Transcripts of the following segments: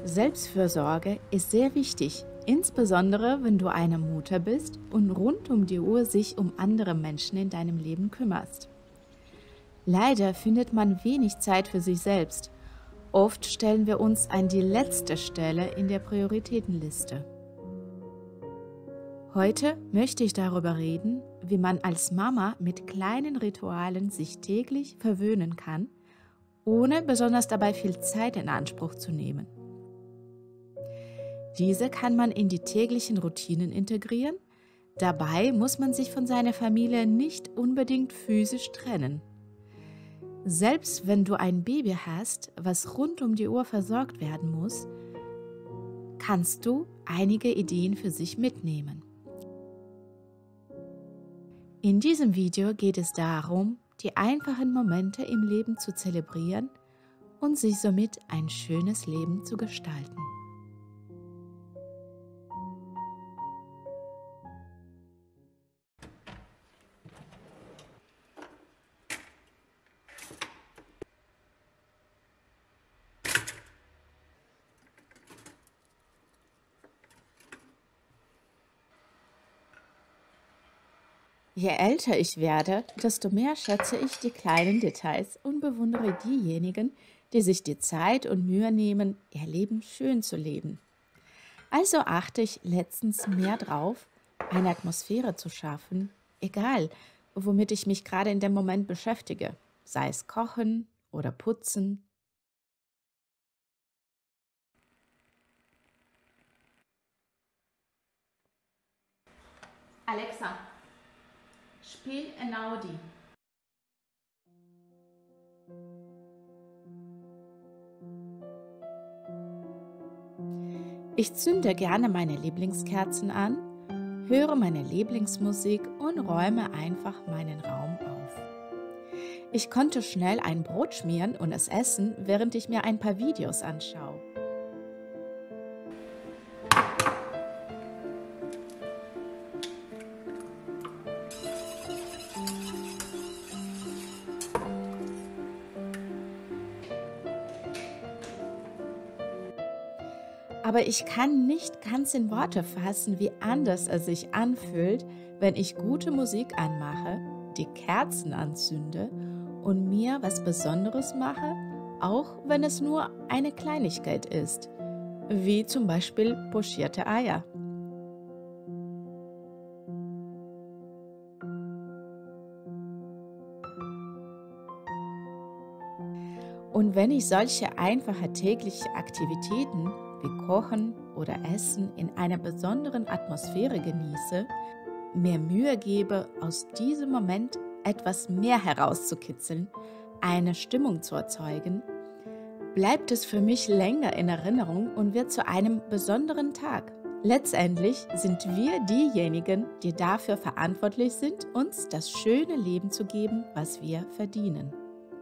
Selbstfürsorge ist sehr wichtig, insbesondere wenn du eine Mutter bist und rund um die Uhr sich um andere Menschen in deinem Leben kümmerst. Leider findet man wenig Zeit für sich selbst. Oft stellen wir uns an die letzte Stelle in der Prioritätenliste. Heute möchte ich darüber reden, wie man als Mama mit kleinen Ritualen sich täglich verwöhnen kann, ohne besonders dabei viel Zeit in Anspruch zu nehmen. Diese kann man in die täglichen Routinen integrieren. Dabei muss man sich von seiner Familie nicht unbedingt physisch trennen. Selbst wenn du ein Baby hast, was rund um die Uhr versorgt werden muss, kannst du einige Ideen für sich mitnehmen. In diesem Video geht es darum, die einfachen Momente im Leben zu zelebrieren und sich somit ein schönes Leben zu gestalten. Je älter ich werde, desto mehr schätze ich die kleinen Details und bewundere diejenigen, die sich die Zeit und Mühe nehmen, ihr Leben schön zu leben. Also achte ich letztens mehr drauf, eine Atmosphäre zu schaffen, egal womit ich mich gerade in dem Moment beschäftige, sei es Kochen oder Putzen. Alexa, spiel Einaudi. Ich zünde gerne meine Lieblingskerzen an, höre meine Lieblingsmusik und räume einfach meinen Raum auf. Ich konnte schnell ein Brot schmieren und es essen, während ich mir ein paar Videos anschaue. Aber ich kann nicht ganz in Worte fassen, wie anders es sich anfühlt, wenn ich gute Musik anmache, die Kerzen anzünde und mir was Besonderes mache, auch wenn es nur eine Kleinigkeit ist, wie zum Beispiel pochierte Eier. Und wenn ich solche einfache tägliche Aktivitäten wie Kochen oder Essen in einer besonderen Atmosphäre genieße, mir Mühe gebe, aus diesem Moment etwas mehr herauszukitzeln, eine Stimmung zu erzeugen, bleibt es für mich länger in Erinnerung und wird zu einem besonderen Tag. Letztendlich sind wir diejenigen, die dafür verantwortlich sind, uns das schöne Leben zu geben, was wir verdienen.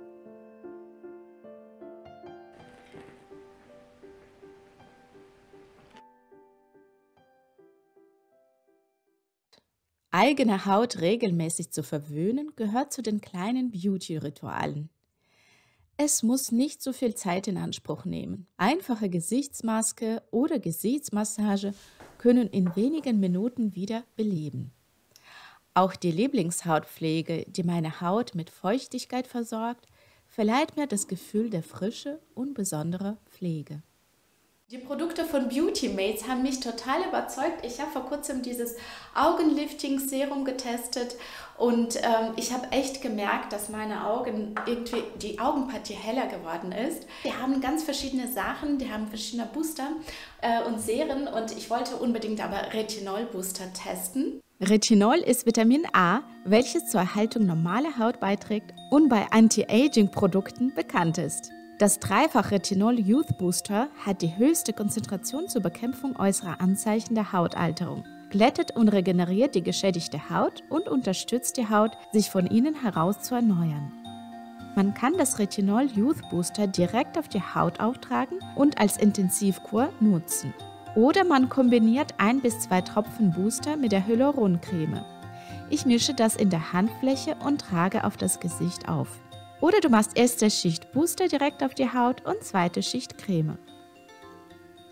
Eigene Haut regelmäßig zu verwöhnen, gehört zu den kleinen Beauty-Ritualen. Es muss nicht so viel Zeit in Anspruch nehmen. Einfache Gesichtsmaske oder Gesichtsmassage können in wenigen Minuten wieder beleben. Auch die Lieblingshautpflege, die meine Haut mit Feuchtigkeit versorgt, verleiht mir das Gefühl der Frische und besonderer Pflege. Die Produkte von Beauty Mates haben mich total überzeugt. Ich habe vor kurzem dieses Augenlifting-Serum getestet und ich habe echt gemerkt, dass meine Augen irgendwie die Augenpartie heller geworden ist. Die haben ganz verschiedene Sachen, die haben verschiedene Booster und Serien und ich wollte unbedingt aber Retinol-Booster testen. Retinol ist Vitamin A, welches zur Erhaltung normaler Haut beiträgt und bei Anti-Aging-Produkten bekannt ist. Das Dreifach-Retinol Youth Booster hat die höchste Konzentration zur Bekämpfung äußerer Anzeichen der Hautalterung, glättet und regeneriert die geschädigte Haut und unterstützt die Haut, sich von innen heraus zu erneuern. Man kann das Retinol Youth Booster direkt auf die Haut auftragen und als Intensivkur nutzen. Oder man kombiniert 1 bis 2 Tropfen Booster mit der Hyaluroncreme. Ich mische das in der Handfläche und trage auf das Gesicht auf. Oder du machst erste Schicht Booster direkt auf die Haut und zweite Schicht Creme.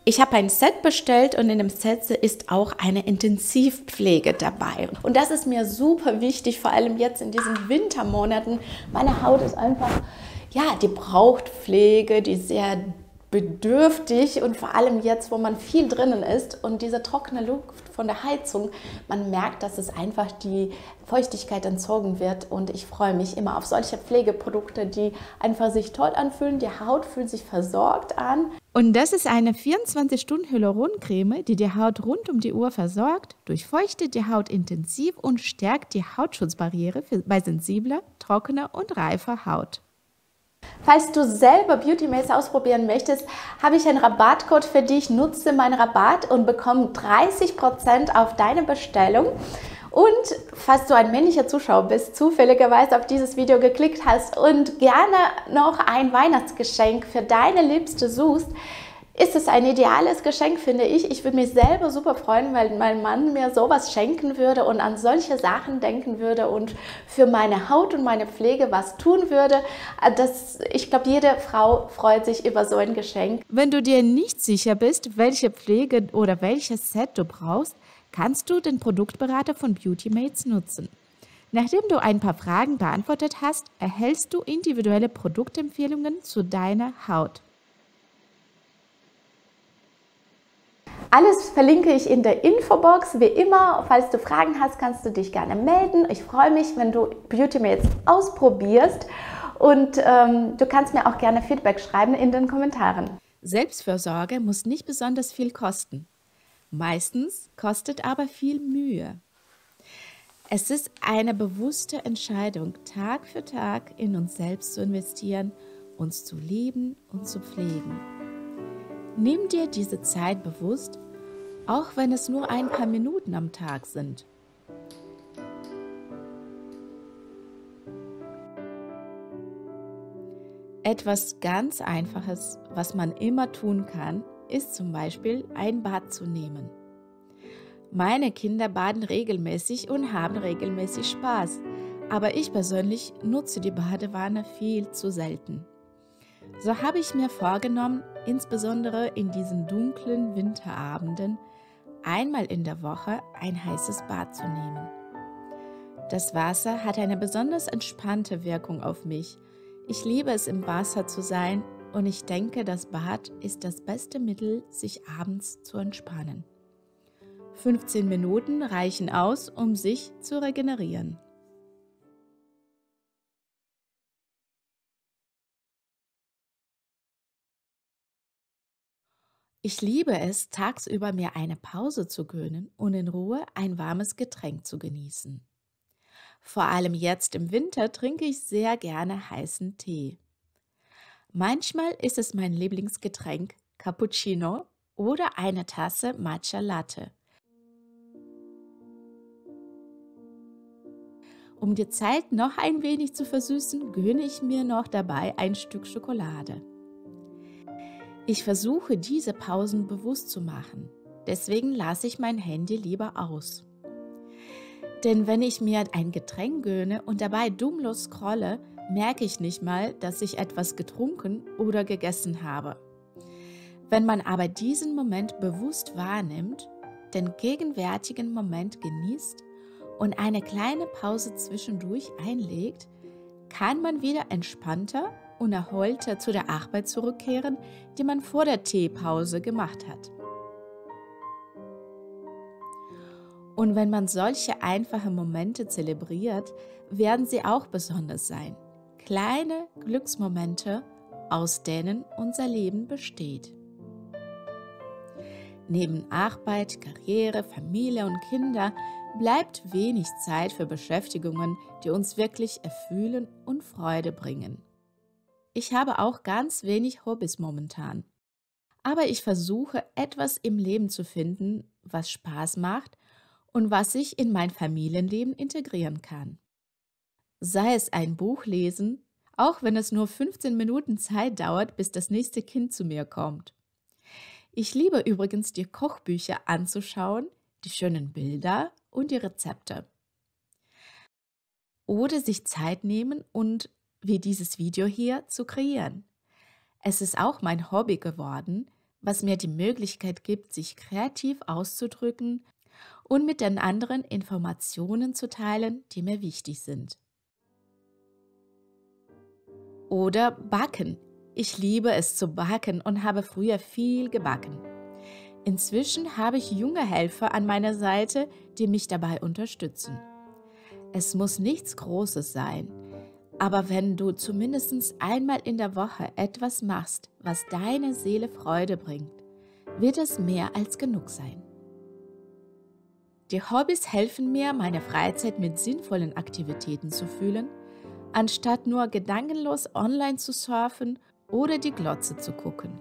Ich habe ein Set bestellt und in dem Set ist auch eine Intensivpflege dabei. Und das ist mir super wichtig, vor allem jetzt in diesen Wintermonaten. Meine Haut ist einfach, ja, die braucht Pflege, die ist sehr bedürftig und vor allem jetzt, wo man viel drinnen ist und diese trockene Luft von der Heizung, man merkt, dass es einfach die Feuchtigkeit entzogen wird und ich freue mich immer auf solche Pflegeprodukte, die einfach sich toll anfühlen, die Haut fühlt sich versorgt an. Und das ist eine 24-Stunden-Hyaluroncreme, die die Haut rund um die Uhr versorgt, durchfeuchtet die Haut intensiv und stärkt die Hautschutzbarriere bei sensibler, trockener und reifer Haut. Falls du selber Beauty Maze ausprobieren möchtest, habe ich einen Rabattcode für dich. Nutze meinen Rabatt und bekomme 30% auf deine Bestellung. Und falls du ein männlicher Zuschauer bist, zufälligerweise auf dieses Video geklickt hast und gerne noch ein Weihnachtsgeschenk für deine Liebste suchst, ist es ein ideales Geschenk, finde ich. Ich würde mich selber super freuen, weil mein Mann mir sowas schenken würde und an solche Sachen denken würde und für meine Haut und meine Pflege was tun würde. Ich glaube, jede Frau freut sich über so ein Geschenk. Wenn du dir nicht sicher bist, welche Pflege oder welches Set du brauchst, kannst du den Produktberater von Beauty Maze nutzen. Nachdem du ein paar Fragen beantwortet hast, erhältst du individuelle Produktempfehlungen zu deiner Haut. Alles verlinke ich in der Infobox. Wie immer, falls du Fragen hast, kannst du dich gerne melden. Ich freue mich, wenn du Beauty Maze ausprobierst und du kannst mir auch gerne Feedback schreiben in den Kommentaren. Selbstfürsorge muss nicht besonders viel kosten. Meistens kostet aber viel Mühe. Es ist eine bewusste Entscheidung, Tag für Tag in uns selbst zu investieren, uns zu lieben und zu pflegen. Nimm dir diese Zeit bewusst, auch wenn es nur ein paar Minuten am Tag sind. Etwas ganz Einfaches, was man immer tun kann, ist zum Beispiel ein Bad zu nehmen. Meine Kinder baden regelmäßig und haben regelmäßig Spaß, aber ich persönlich nutze die Badewanne viel zu selten. So habe ich mir vorgenommen, insbesondere in diesen dunklen Winterabenden, einmal in der Woche ein heißes Bad zu nehmen. Das Wasser hat eine besonders entspannte Wirkung auf mich. Ich liebe es, im Wasser zu sein und ich denke, das Bad ist das beste Mittel, sich abends zu entspannen. 15 Minuten reichen aus, um sich zu regenerieren. Ich liebe es, tagsüber mir eine Pause zu gönnen und in Ruhe ein warmes Getränk zu genießen. Vor allem jetzt im Winter trinke ich sehr gerne heißen Tee. Manchmal ist es mein Lieblingsgetränk Cappuccino oder eine Tasse Matcha Latte. Um die Zeit noch ein wenig zu versüßen, gönne ich mir noch dabei ein Stück Schokolade. Ich versuche, diese Pausen bewusst zu machen. Deswegen lasse ich mein Handy lieber aus. Denn wenn ich mir ein Getränk gönne und dabei dummlos scrolle, merke ich nicht mal, dass ich etwas getrunken oder gegessen habe. Wenn man aber diesen Moment bewusst wahrnimmt, den gegenwärtigen Moment genießt und eine kleine Pause zwischendurch einlegt, kann man wieder entspannter und erholter zu der Arbeit zurückkehren, die man vor der Teepause gemacht hat. Und wenn man solche einfache Momente zelebriert, werden sie auch besonders sein. Kleine Glücksmomente, aus denen unser Leben besteht. Neben Arbeit, Karriere, Familie und Kinder bleibt wenig Zeit für Beschäftigungen, die uns wirklich erfüllen und Freude bringen. Ich habe auch ganz wenig Hobbys momentan. Aber ich versuche, etwas im Leben zu finden, was Spaß macht und was ich in mein Familienleben integrieren kann. Sei es ein Buch lesen, auch wenn es nur 15 Minuten Zeit dauert, bis das nächste Kind zu mir kommt. Ich liebe übrigens, die Kochbücher anzuschauen, die schönen Bilder und die Rezepte. Oder sich Zeit nehmen und, wie dieses Video hier, zu kreieren. Es ist auch mein Hobby geworden, was mir die Möglichkeit gibt, sich kreativ auszudrücken und mit den anderen Informationen zu teilen, die mir wichtig sind. Oder Backen. Ich liebe es zu backen und habe früher viel gebacken. Inzwischen habe ich junge Helfer an meiner Seite, die mich dabei unterstützen. Es muss nichts Großes sein, aber wenn du zumindest einmal in der Woche etwas machst, was deine Seele Freude bringt, wird es mehr als genug sein. Die Hobbys helfen mir, meine Freizeit mit sinnvollen Aktivitäten zu füllen, anstatt nur gedankenlos online zu surfen oder die Glotze zu gucken.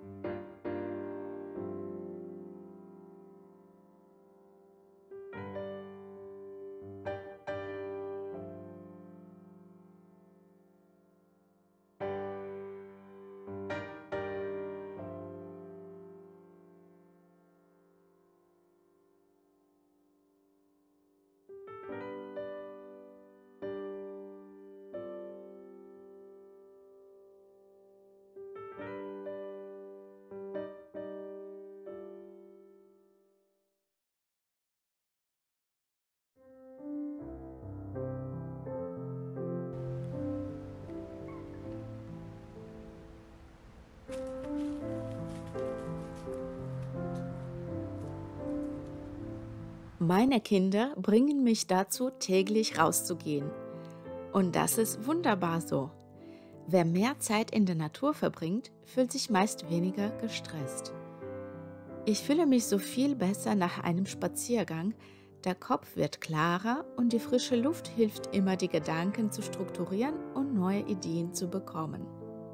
Meine Kinder bringen mich dazu, täglich rauszugehen. Und das ist wunderbar so. Wer mehr Zeit in der Natur verbringt, fühlt sich meist weniger gestresst. Ich fühle mich so viel besser nach einem Spaziergang, der Kopf wird klarer und die frische Luft hilft immer, die Gedanken zu strukturieren und neue Ideen zu bekommen.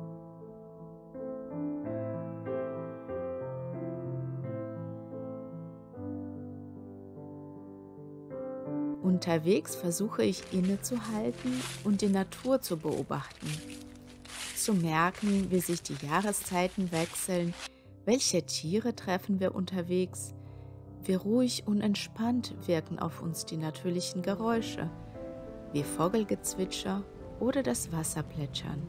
Unterwegs versuche ich innezuhalten und die Natur zu beobachten, zu merken, wie sich die Jahreszeiten wechseln, welche Tiere treffen wir unterwegs, wie ruhig und entspannt wirken auf uns die natürlichen Geräusche, wie Vogelgezwitscher oder das Wasserplätschern.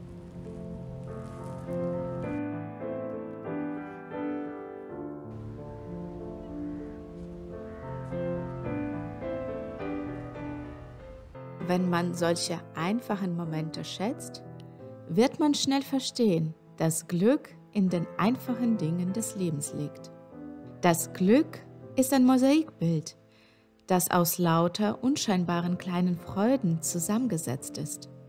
Wenn man solche einfachen Momente schätzt, wird man schnell verstehen, dass Glück in den einfachen Dingen des Lebens liegt. Das Glück ist ein Mosaikbild, das aus lauter unscheinbaren kleinen Freuden zusammengesetzt ist.